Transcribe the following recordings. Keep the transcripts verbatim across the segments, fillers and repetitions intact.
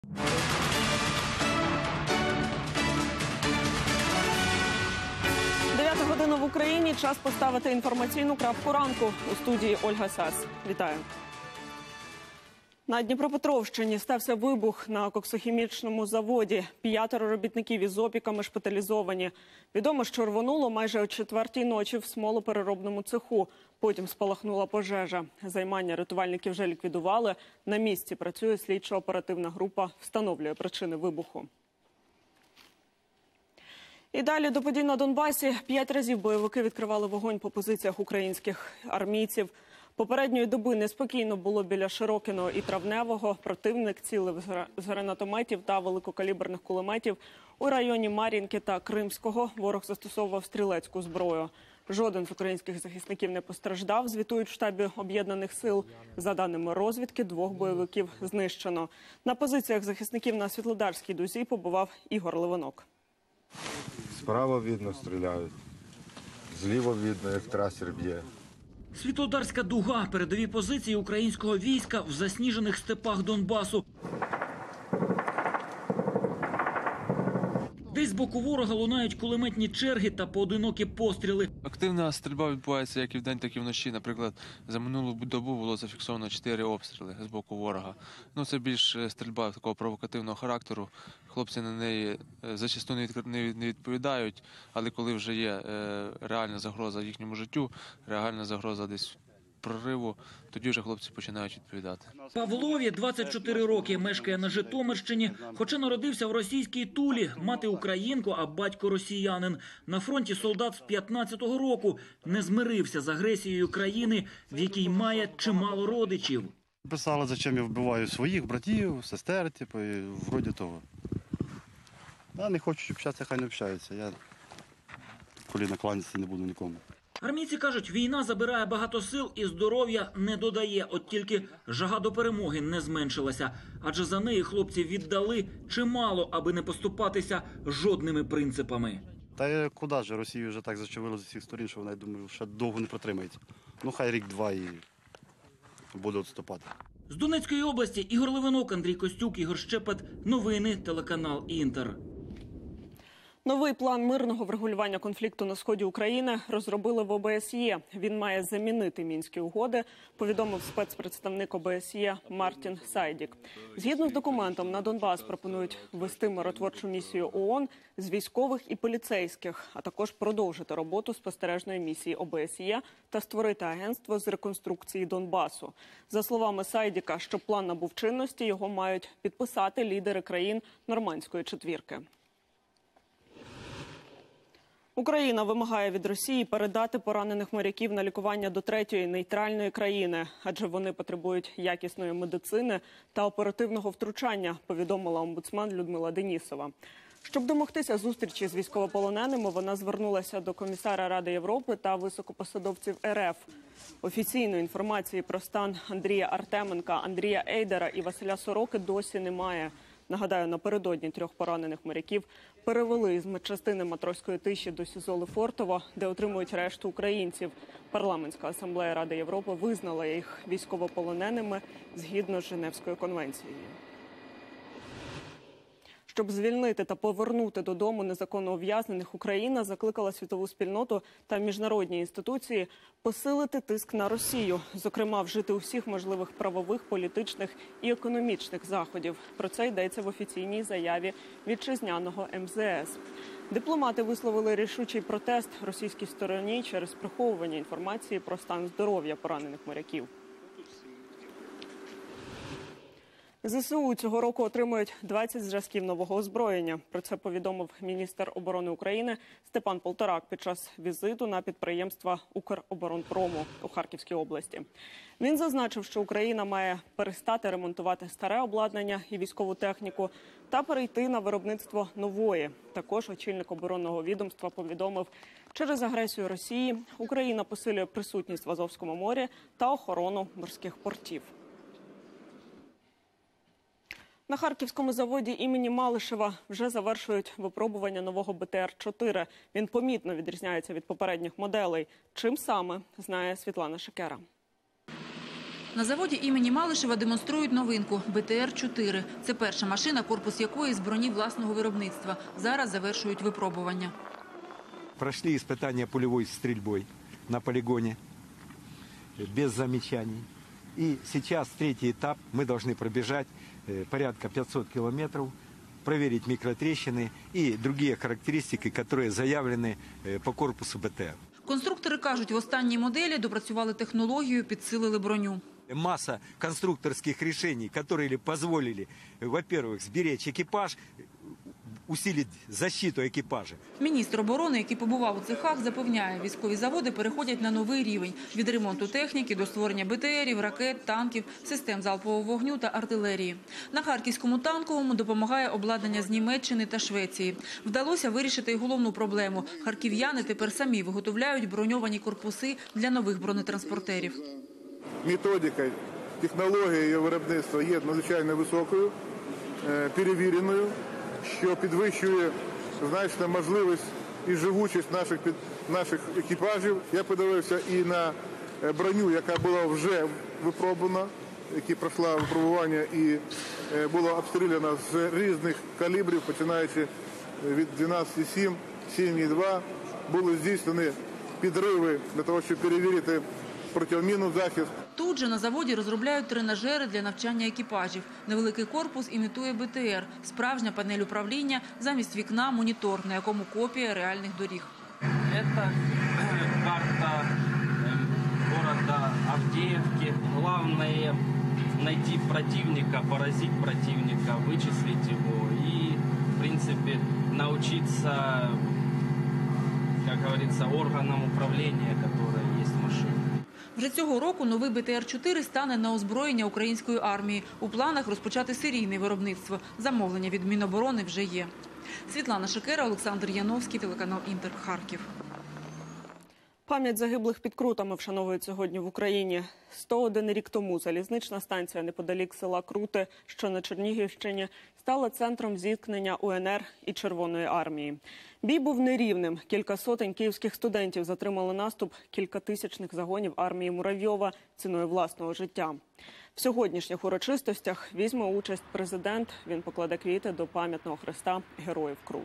дев'ята година в Україні. Час поставити інформаційну крапку ранку. У студії Ольга Сас. Вітаю. На Дніпропетровщині стався вибух на коксохімічному заводі. П'ятеро робітників із опіками шпиталізовані. Відомо, що рвонуло майже о четвертій ночі в смолопереробному цеху. Потім спалахнула пожежа. Займання рятувальники вже ліквідували. На місці працює слідчо-оперативна група, встановлює причини вибуху. І далі до подій на Донбасі. П'ять разів бойовики відкривали вогонь по позиціях українських армійців. Попередньої доби неспокійно було біля Широкиного і Травневого. Противник цілив з гранатометів та великокаліберних кулеметів. У районі Мар'їнки та Кримського ворог застосовував стрілецьку зброю. Жоден з українських захисників не постраждав, звітують в штабі Об'єднаних сил. За даними розвідки, двох бойовиків знищено. На позиціях захисників на Світлодарській дузі побував Ігор Левинок. Справа видно стріляють, зліва видно, як трасер б'є. Світлодарська дуга – передові позиції українського війська в засніжених степах Донбасу. Десь з боку ворога лунають кулеметні черги та поодинокі постріли. Активна стрільба відбувається як і вдень, так і вночі. Наприклад, за минулу добу було зафіксовано чотири обстріли з боку ворога. Ну, це більш стрільба такого провокативного характеру. Хлопці на неї зачасту не відповідають, але коли вже є реальна загроза їхньому життю, реальна загроза десь прориву, тоді вже хлопці починають відповідати. Павлові двадцять чотири роки, мешкає на Житомирщині. Хоча народився в російській Тулі, мати українка, а батько росіянин. На фронті солдат з п'ятнадцятого року не змирився з агресією країни, в якій має чимало родичів. Писали, зачем я вбиваю своїх братів, сестер, типу, і вроді того. А не хочуть общатися, хай не общаються. Я коліна кланятися не буду нікому. Армійці кажуть, війна забирає багато сил і здоров'я не додає. От тільки жага до перемоги не зменшилася. Адже за неї хлопці віддали чимало, аби не поступатися жодними принципами. Та куди ж, Росію вже так зачавили з усіх сторін, що вона, я думаю, ще довго не протримається. Ну хай рік-два і буде відступати. З Донецької області Ігор Левинок, Андрій Костюк, Ігор Щепет. Новини, телеканал «Інтер». Новий план мирного врегулювання конфлікту на сході України розробили в О Б С Є. Він має замінити Мінські угоди, повідомив спецпредставник О Б С Є Мартін Сайдік. Згідно з документом, на Донбас пропонують ввести миротворчу місію О О Н з військових і поліцейських, а також продовжити роботу спостережної місії О Б С Є та створити агентство з реконструкції Донбасу. За словами Сайдіка, щоб план набув чинності, його мають підписати лідери країн Нормандської четвірки. Україна вимагає від Росії передати поранених моряків на лікування до третьої нейтральної країни, адже вони потребують якісної медицини та оперативного втручання, повідомила омбудсмен Людмила Денісова. Щоб домогтися зустрічі з військовополоненими, вона звернулася до комісара Ради Європи та високопосадовців Ер Еф. Офіційної інформації про стан Андрія Артеменка, Андрія Ейдера і Василя Сороки досі немає. Нагадаю, напередодні трьох поранених моряків перевели з медчастини Матроської тиші до СІЗО Лефортово, де отримують решту українців. Парламентська асамблея Ради Європи визнала їх військовополоненими згідно з Женевською конвенцією. Щоб звільнити та повернути додому незаконно ув'язнених, Україна закликала світову спільноту та міжнародні інституції посилити тиск на Росію, зокрема вжити усіх можливих правових, політичних і економічних заходів. Про це йдеться в офіційній заяві вітчизняного Ем Зе Ес. Дипломати висловили рішучий протест російській стороні через приховування інформації про стан здоров'я поранених моряків. Зе Се У цього року отримують двадцять зразків нового озброєння. Про це повідомив міністр оборони України Степан Полторак під час візиту на підприємства Укроборонпрому у Харківській області. Він зазначив, що Україна має перестати ремонтувати старе обладнання і військову техніку та перейти на виробництво нової. Також очільник оборонного відомства повідомив, через агресію Росії Україна посилює присутність в Азовському морі та охорону морських портів. На Харківському заводі імені Малишева вже завершують випробування нового Бе Те Ер чотири. Він помітно відрізняється від попередніх моделей. Чим саме, знає Світлана Шикера. На заводі імені Малишева демонструють новинку – Б Т Р чотири. Це перша машина, корпус якої з броні власного виробництва. Зараз завершують випробування. Прошли испытания пулевой стрельбой на полигоне без замечаний. И сейчас третий этап. Мы должны пробежать порядка пятьсот километров, проверить микротрещины и другие характеристики, которые заявлены по корпусу Б Т Р. Конструктори кажуть, в останній моделі допрацювали технологію, підсилили броню. Масса конструкторских решений, которые позволили, во-первых, сберечь экипаж, усилить защиту екіпажу. Міністр оборони, який побував у цехах, запевняє, військові заводи переходять на новий рівень – від ремонту техніки до створення Б Т Рів, ракет, танків, систем залпового вогню та артилерії. На Харківському танковому допомагає обладнання з Німеччини та Швеції. Вдалося вирішити й головну проблему – харків'яни тепер самі виготовляють броньовані корпуси для нових бронетранспортерів. Методика, технологія її виробництва є надзвичайно високою, перевіреною, що підвищує значно можливість і живучість наших, наших екіпажів. Я подивився і на броню, яка була вже випробувана, яка пройшла випробування і була обстріляна з різних калібрів, починаючи від дванадцять сім, сім два. Були здійснені підриви для того, щоб перевірити протимінний захист. Тут же на заводі розробляють тренажери для навчання екіпажів. Невеликий корпус імітує Б Т Р. Справжня панель управління, замість вікна – монітор, на якому копія реальних доріг. Це карта міста Авдіївки. Головне – знайти противника, поразити противника, вичислити його і, в принципі, навчитися, як говориться, органам управління, які є в машині. Вже цього року новий Б Т Р чотири стане на озброєння української армії. У планах розпочати серійне виробництво. Замовлення від Міноборони вже є. Світлана Шикера, Олександр Яновський, телеканал Інтер, Харків. Пам'ять загиблих під Крутами вшановують сьогодні в Україні. сто один рік тому залізнична станція неподалік села Крути, що на Чернігівщині, стала центром зіткнення У Н Р і Червоної армії. Бій був нерівним. Кілька сотень київських студентів затримали наступ кількатисячних загонів армії Муравйова ціною власного життя. В сьогоднішніх урочистостях візьме участь президент. Він покладе квіти до пам'ятного хреста Героїв Крут.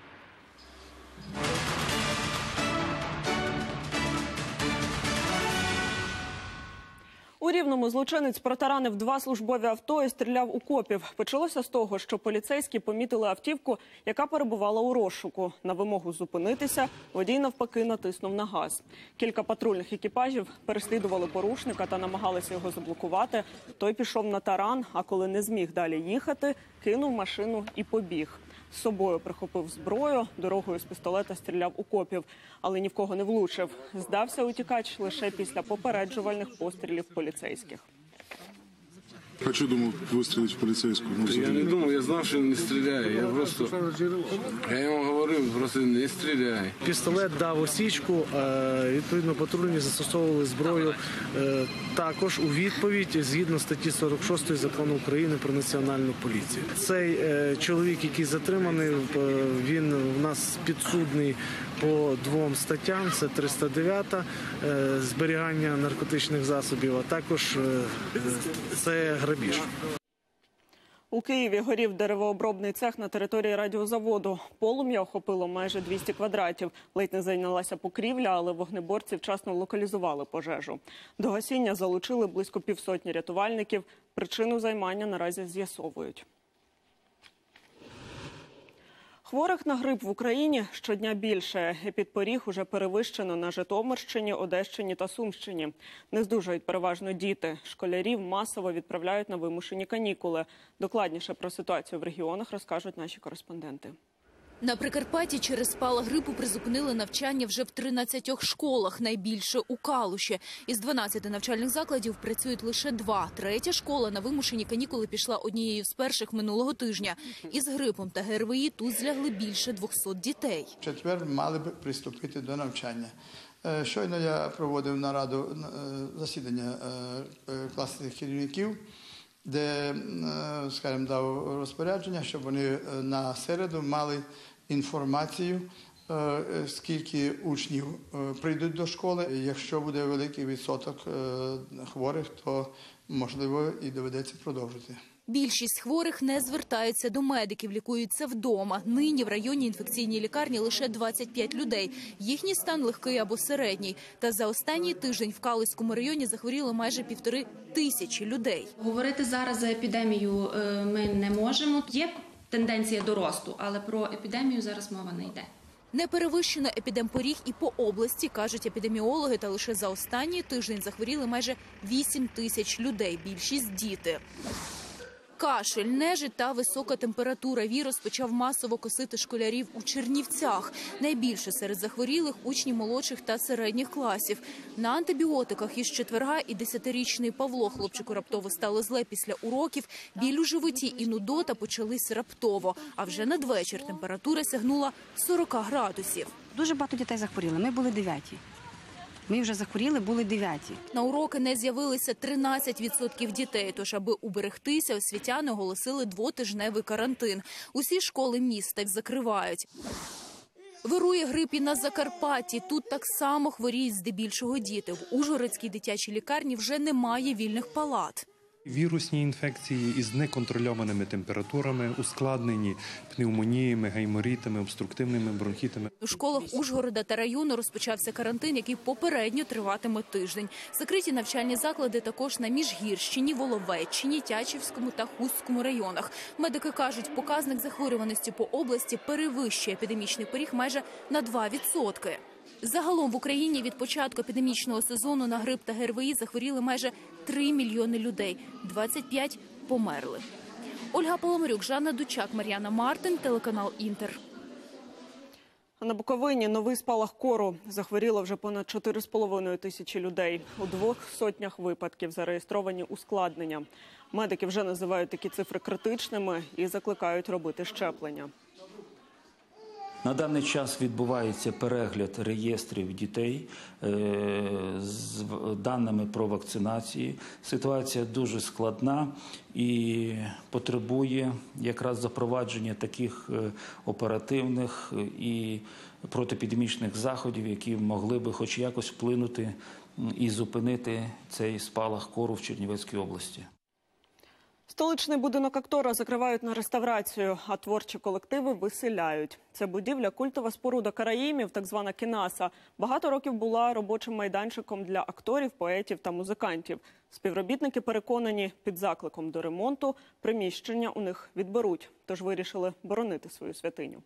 У Рівному злочинець протаранив два службові авто і стріляв у копів. Почалося з того, що поліцейські помітили автівку, яка перебувала у розшуку. На вимогу зупинитися водій навпаки натиснув на газ. Кілька патрульних екіпажів переслідували порушника та намагалися його заблокувати. Той пішов на таран, а коли не зміг далі їхати, кинув машину і побіг. З собою прихопив зброю, дорогою з пістолета стріляв у копів, але ні в кого не влучив. Здався утікач лише після попереджувальних пострілів поліцейських. А що думав вистрілити в поліцейського? Я не думав, я знав, що він не стріляє. Я просто, я йому говорив, просто не стріляй. Пістолет дав осічку, відповідно патрульні застосовували зброю також у відповідь згідно статті сорок шостої Закону України про національну поліцію. Цей чоловік, який затриманий, він у нас підсудний по двом статтям, це триста дев'ята зберігання наркотичних засобів, а також це грабіж. У Києві горів деревообробний цех на території радіозаводу. Полум'я охопило майже двісті квадратів. Ледь не зайнялася покрівля, але вогнеборці вчасно локалізували пожежу. До гасіння залучили близько півсотні рятувальників. Причину займання наразі з'ясовують. Хворих на грип в Україні щодня більше. Епідпоріг уже перевищено на Житомирщині, Одещині та Сумщині. Не здужають переважно діти. Школярів масово відправляють на вимушені канікули. Докладніше про ситуацію в регіонах розкажуть наші кореспонденти. На Прикарпатті через спалах грипу призупинили навчання вже в тринадцятьох школах, найбільше у Калуші. Із дванадцяти навчальних закладів працюють лише два. Третя школа на вимушені канікули пішла однією з перших минулого тижня. Із грипом та Г Р В І тут злягли більше двохсот дітей. В четвер мали б приступити до навчання. Щойно я проводив нараду, засідання класних керівників, де, скажімо, дав розпорядження, щоб вони на середу мали інформацію е, скільки учнів е, прийдуть до школи. Якщо буде великий відсоток е, хворих, то можливо і доведеться продовжити. Більшість хворих не звертаються до медиків, лікуються вдома. Нині в районній інфекційній лікарні лише двадцять п'ять людей. Їхній стан легкий або середній. Та за останній тиждень в Калузькому районі захворіло майже півтори тисячі людей. Говорити зараз за епідемію ми не можемо. Є тенденція до росту, але про епідемію зараз мова не йде. Не перевищено епідемпоріг і по області, кажуть епідеміологи, та лише за останній тиждень захворіли майже вісім тисяч людей, більшість – діти. Кашель, нежить та висока температура. Вірус почав масово косити школярів у Чернівцях. Найбільше серед захворілих – учні молодших та середніх класів. На антибіотиках із четверга і десятирічний Павло. Хлопчику раптово стало зле після уроків. Біль у животі і нудота почались раптово. А вже надвечір температура сягнула сорок градусів. Дуже багато дітей захворіли. Ми були дев'яті. Ми вже захворіли, були дев'яті. На уроки не з'явилися тринадцять відсотків дітей. Тож, аби уберегтися, освітяни оголосили двотижневий карантин. Усі школи міста закривають. Вирує грип і на Закарпатті. Тут так само хворіють здебільшого діти. В Ужгородській дитячій лікарні вже немає вільних палат. Вірусні інфекції із неконтрольованими температурами, ускладнені пневмоніями, гайморитами, обструктивними бронхітами. У школах Ужгорода та району розпочався карантин, який попередньо триватиме тиждень. Закриті навчальні заклади також на Міжгірщині, Воловеччині, Тячівському та Хустському районах. Медики кажуть, показник захворюваності по області перевищує епідемічний поріг майже на два відсотки. Загалом в Україні від початку епідемічного сезону на грип та ГРВІ захворіли майже три мільйони людей. двадцять п'ять померли. Ольга Поломарюк, Жанна Дучак, Мар'яна Мартин, телеканал «Інтер». На Буковині новий спалах кору. Захворіло вже понад чотири з половиною тисячі людей. У двох сотнях випадків зареєстровані ускладнення. Медики вже називають такі цифри критичними і закликають робити щеплення. На даний час відбувається перегляд реєстрів дітей з даними про вакцинацію. Ситуація дуже складна і потребує якраз запровадження таких оперативних і протиепідемічних заходів, які могли би хоч якось вплинути і зупинити цей спалах кору в Чернівецькій області. Столичний будинок актора закривають на реставрацію, а творчі колективи виселяють. Це будівля – культова споруда караїмів, так звана кінаса. Багато років була робочим майданчиком для акторів, поетів та музикантів. Співробітники переконані, під закликом до ремонту приміщення у них відберуть, тож вирішили боронити свою святиню.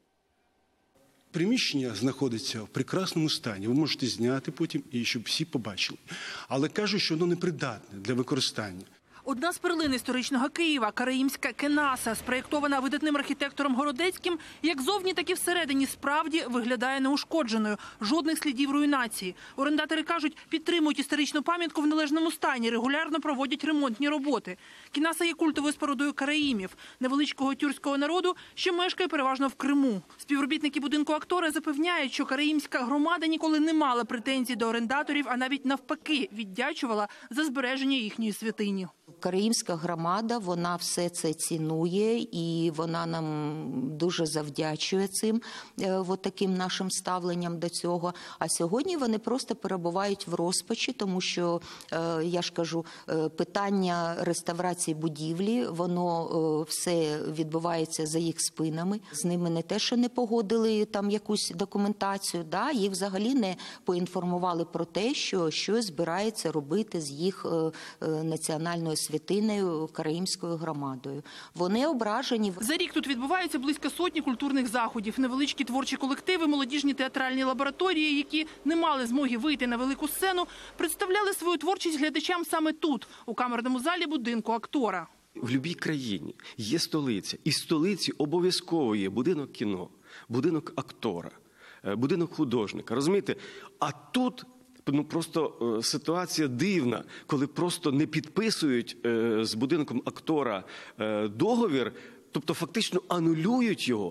Приміщення знаходиться в прекрасному стані, ви можете зняти потім, і щоб всі побачили. Але кажуть, що воно непридатне для використання. Одна з перлин історичного Києва – караїмська кінаса, спроєктована видатним архітектором Городецьким, як зовні, так і всередині справді виглядає неушкодженою. Жодних слідів руйнації. Орендатори кажуть, підтримують історичну пам'ятку в належному стані, регулярно проводять ремонтні роботи. Кінаса є культовою спорудою караїмів, невеличкого тюркського народу, що мешкає переважно в Криму. Співробітники будинку актора запевняють, що караїмська громада ніколи не мала претензій до орендаторів, а навіть навпаки віддячувала за збереження їхньої святині. Караїмська громада, вона все це цінує і вона нам дуже завдячує цим, от таким нашим ставленням до цього. А сьогодні вони просто перебувають в розпачі, тому що, я ж кажу, питання реставрації будівлі, воно все відбувається за їх спинами. З ними не те, що не погодили там якусь документацію, да, їх взагалі не поінформували про те, що щось збирається робити з їх національною святиною, караїмською громадою. Вони ображені. За рік тут відбувається близько сотні культурних заходів. Невеличкі творчі колективи, молодіжні театральні лабораторії, які не мали змоги вийти на велику сцену, представляли свою творчість глядачам саме тут, у камерному залі будинку актора. В будь-якій країні є столиця. І в столиці обов'язково є будинок кіно, будинок актора, будинок художника. Розумієте? А тут ну, просто е, ситуація дивна, коли просто не підписують е, з будинком актора е, договір, тобто фактично анулюють його.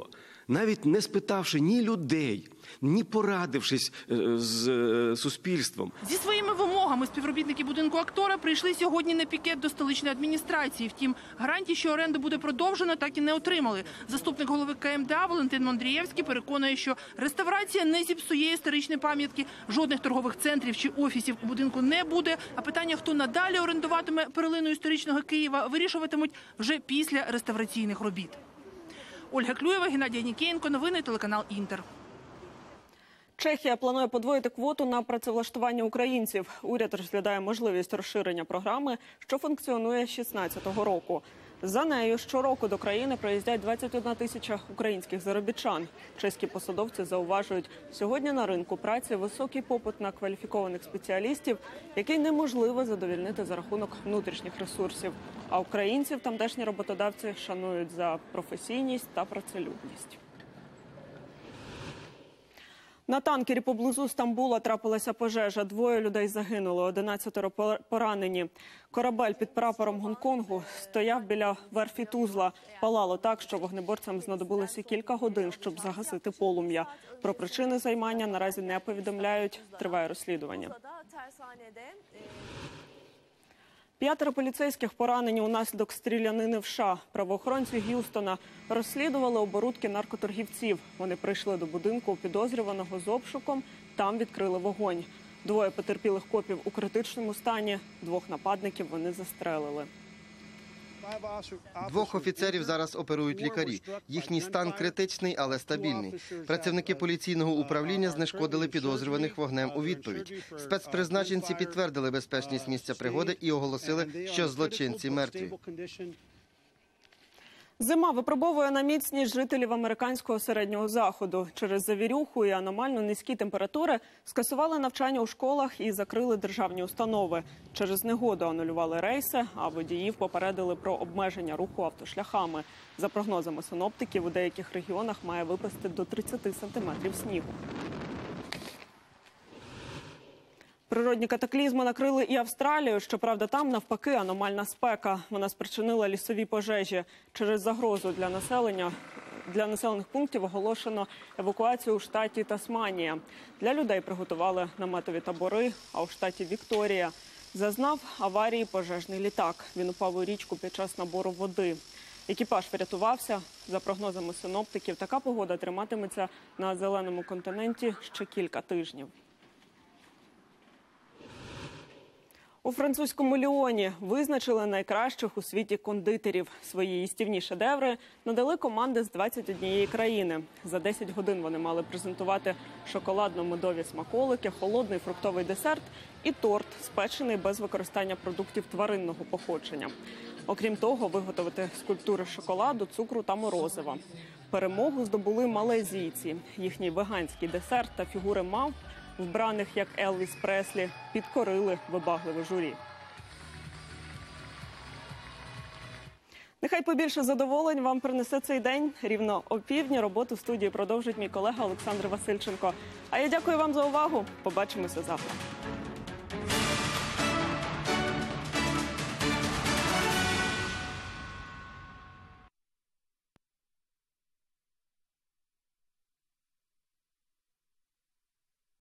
навіть не спитавши ні людей, ні порадившись з суспільством. Зі своїми вимогами співробітники будинку актора прийшли сьогодні на пікет до столичної адміністрації. Втім, гарантій, що оренда буде продовжена, так і не отримали. Заступник голови ка ем де а Валентин Мондрієвський переконує, що реставрація не зіпсує історичні пам'ятки, жодних торгових центрів чи офісів у будинку не буде, а питання, хто надалі орендуватиме перлину історичного Києва, вирішуватимуть вже після реставраційних робіт. Ольга Клюєва, Геннадій Нікієнко, новини, телеканал «Інтер». Чехія планує подвоїти квоту на працевлаштування українців. Уряд розглядає можливість розширення програми, що функціонує з шістнадцятого року. За нею щороку до країни приїздять двадцять одна тисяча українських заробітчан. Чеські посадовці зауважують, сьогодні на ринку праці високий попит на кваліфікованих спеціалістів, який неможливо задовільнити за рахунок внутрішніх ресурсів. А українців тамтешні роботодавці шанують за професійність та працелюбність. На танкері поблизу Стамбула трапилася пожежа. Двоє людей загинули, одинадцятеро поранені. Корабель під прапором Гонконгу стояв біля верфі Тузла. Палало так, що вогнеборцям знадобилося кілька годин, щоб загасити полум'я. Про причини займання наразі не повідомляють. Триває розслідування. П'ятеро поліцейських поранені унаслідок стрілянини в США. Правоохоронці Г'юстона розслідували оборудки наркоторгівців. Вони прийшли до будинку підозрюваного з обшуком, там відкрили вогонь. Двоє потерпілих копів у критичному стані, двох нападників вони застрелили. Двох офіцерів зараз оперують лікарі. Їхній стан критичний, але стабільний. Працівники поліційного управління знешкодили підозрюваних вогнем у відповідь. Спецпризначенці підтвердили безпечність місця пригоди і оголосили, що злочинці мертві. Зима випробовує на міцність жителів американського середнього заходу. Через завірюху і аномально низькі температури скасували навчання у школах і закрили державні установи. Через негоду анулювали рейси, а водіїв попередили про обмеження руху автошляхами. За прогнозами синоптиків, у деяких регіонах має випасти до тридцяти сантиметрів снігу. Природні катаклізми накрили і Австралію. Щоправда, там навпаки аномальна спека. Вона спричинила лісові пожежі. Через загрозу для населення для населених пунктів оголошено евакуацію у штаті Тасманія. Для людей приготували наметові табори, а у штаті Вікторія зазнав аварії пожежний літак. Він упав у річку під час набору води. Екіпаж врятувався. За прогнозами синоптиків, така погода триматиметься на зеленому континенті ще кілька тижнів. У французькому Ліоні визначили найкращих у світі кондитерів. Свої їстівні шедеври надали команди з двадцяти однієї країни. За десять годин вони мали презентувати шоколадно-медові смаколики, холодний фруктовий десерт і торт, спечений без використання продуктів тваринного походження. Окрім того, виготовити скульптури шоколаду, цукру та морозива. Перемогу здобули малайзійці. Їхній веганський десерт та фігури мавп, вбраних як Елвіс Преслі, підкорили вибагливе журі. Нехай побільше задоволень вам принесе цей день. Рівно о півдні роботу в студії продовжить мій колега Олександр Васильченко. А я дякую вам за увагу. Побачимося завтра.